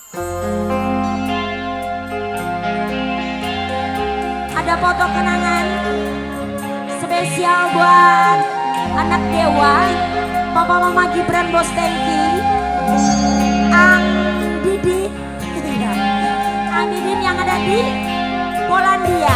Ada foto kenangan spesial buat anak Dewa, Papa Mama Gibran Bos Tengki, Ang Didi, Ang Didin yang ada di Polandia.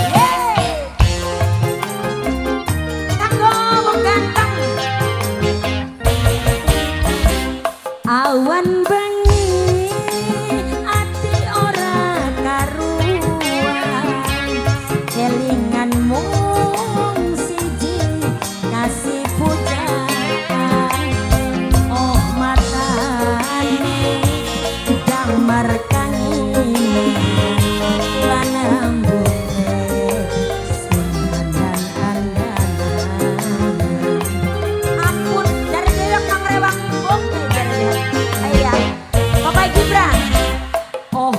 Awan bengi ati ora karuan, kelingan mung siji kasih pujaan. Oh matane damar kangine lan ambune sendan andanan. Ampun dari dewek Mang Rewang oke dari ayah Bapak Gibran. Oh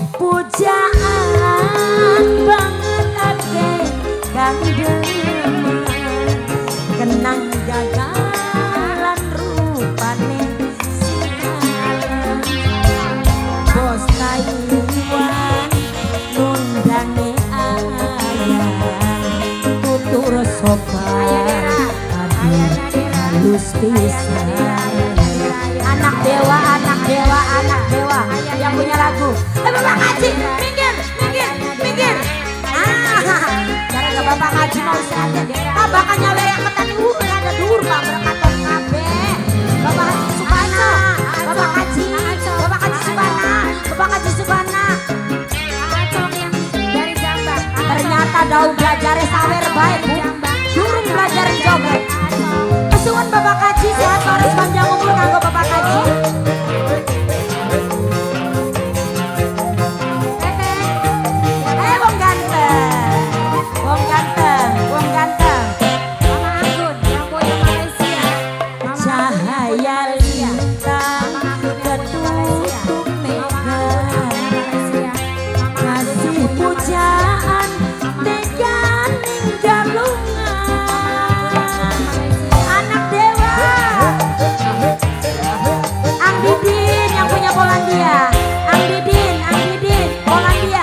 pujaan banget ake kang demen, kenang gagalan rupane sinalen. Bos Taiwan nundange ayah tutur sopan, aduh halus pisan. Anak dewa, anak dewa, anak dewa yang punya lagu. Bapak Haji, minggir, minggir, minggir. Gara-gara Bapak Haji mau sehat. Bakal nyawer yang ketan ada dur Pak berkaton kabeh. Bapak Haji Subana, Bapak Haji, Bapak Haji Subana, Bapak Haji Subana. Dari Jambak. Ternyata daun belajar sawer baik Bu. Durung belajar joget. Kesuwun Bapak Haji sehat terus panjang umur kanggo Bapak Haji. Wong ganteng, wong ganteng, wong ganteng. Mama Anggun yang boyo Malaysia. Cahaya lintang ketutup mega, kasih pujaan tegan galungan. Anak dewa, Ang Didin yang punya Polandia. Ang Didin, Polandia.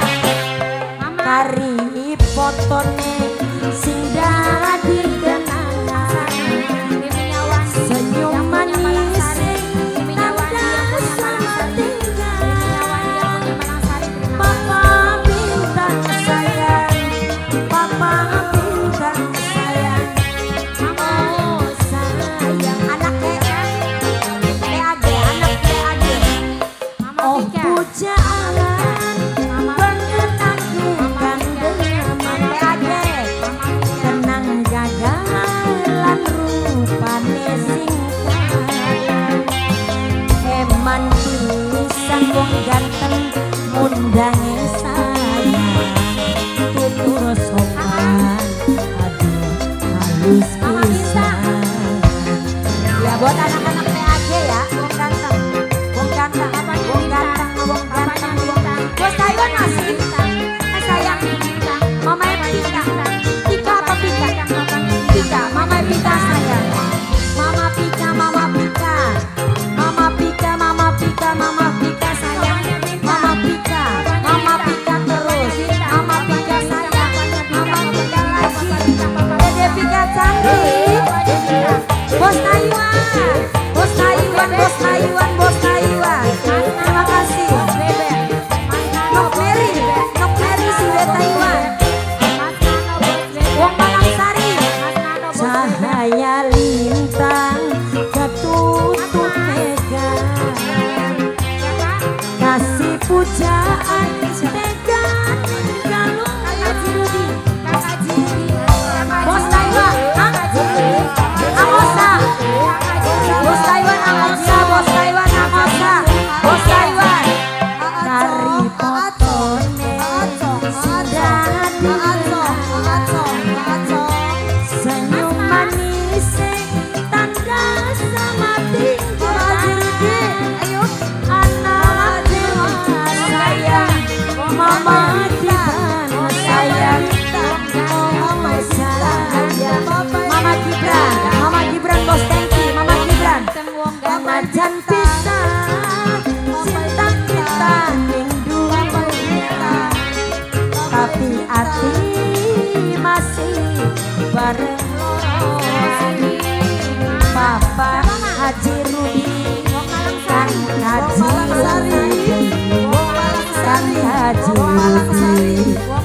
Kari fotone sing dadi kenangan, senyum manis tanda sama tinggal. Papa bintang sayang, Papa bintang sayang. Oh sayang anak PAG, anak PAG. Oh pujaan banget aku kang demen PAG, kenang gagalan rupane sing kalan. Eman pisan wong ganteng mundange sayang, tutur sopan, aduh halus pisan. Ya buat anak-anak PAG ya, wong ganteng, wong ganteng, wong ganteng, wong ganteng, wong ganteng. Bos Taiwan masih sayang, Mama Pika, Pika apa Pika? Pika, Mama Pika sayang. Mama Pika, Mama Pika, Mama Pika, Mama Pika, Mama Pika sayang. Mama Pika, Mama Pika terus, Mama Pika sayang, Mama Pika lagi. Dede Pika cantik. Bos Taiwan, Bos Taiwan, Bos Taiwan, Bos Taiwan. Terima kasih. Nok Mary sudah Taiwan. Wong Malangsari. Cahaya lintang ketutup mega, kasih pujaan tegan galungan. Bos Taiwan, Amosa. Bos Taiwan, Amosa. Bos Taiwan, Amosa. Bos Taiwan. Dari fotone sudah senyum manis tanda sama tinggal. Anak dewa sayang, bareng Papa Haji Rudi Kang Haji Rudi Kang Haji Rudi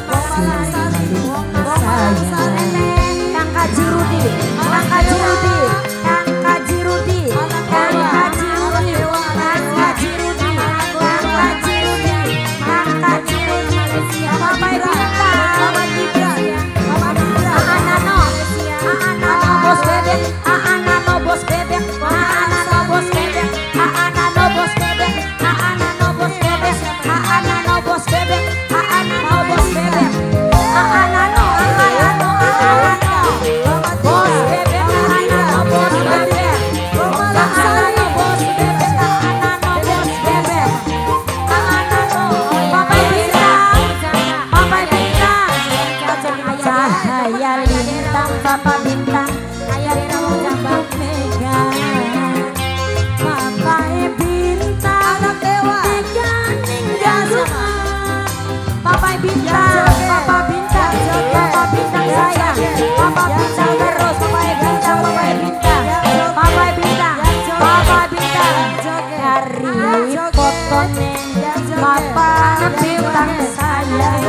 Kang Haji Rudi Kang Haji Rudi Kang Haji Rudi Kang Haji Rudi Kang Haji Rudi Kang Haji Rudi Kang Haji Rudi Papa Ibita Papa Ibita Nano bos bebek Nano bos bebek Nano bos bebek Nano bos bebek Nano bos bebek Nano bos bebek Nano bos bebek Nano bos bebek Nano bos bebek Nano bos bebek Nano bos bebek Papa Ibita Papa Ibita cahaya lintang Papa bintang ayah kamu jambak mega Papa bintang anak dewa tinggal rumah Papa bintang Papa bintang Papa bintang sayang Papa bintang terus Papa bintang Papa bintang Papa bintang Papa bintang dari fotonya Papa bintang sayang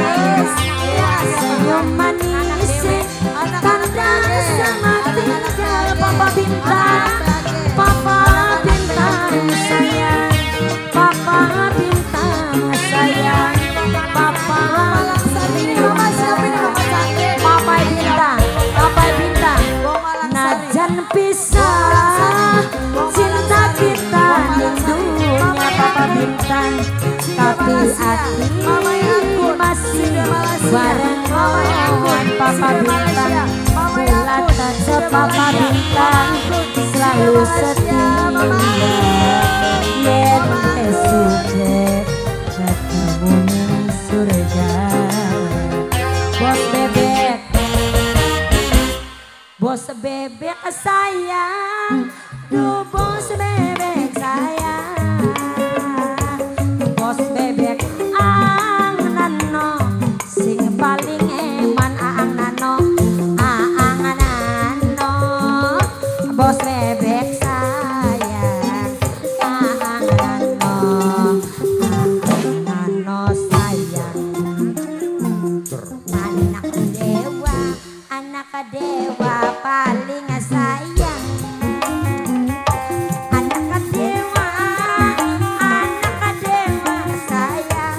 senyum manis tanda sama tinggal Papa bintang Papa bintang sayang Papa bintang sayang Papa Papa bintang Papa bintang najan pisah cinta kita dunia Papa bintang tapi hati masih bareng Papa bintang bulan saja Papa bintang selalu setia yen sudah ketemu ning surga bos bebek sayang duh bos bebek sayang bos bebek ang nano sing paling eman ang nano bos bebek sayang nano sayang anak dewa paling sayang anak dewa sayang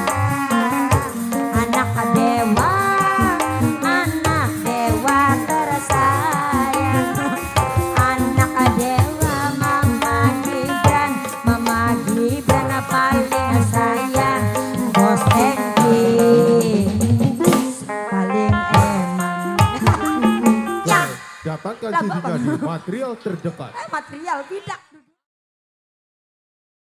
anak dewa tersayang anak dewa Mama Gibran paling sayang bos Enggi paling eman dapatkan CD-nya di material terdekat. Material tidak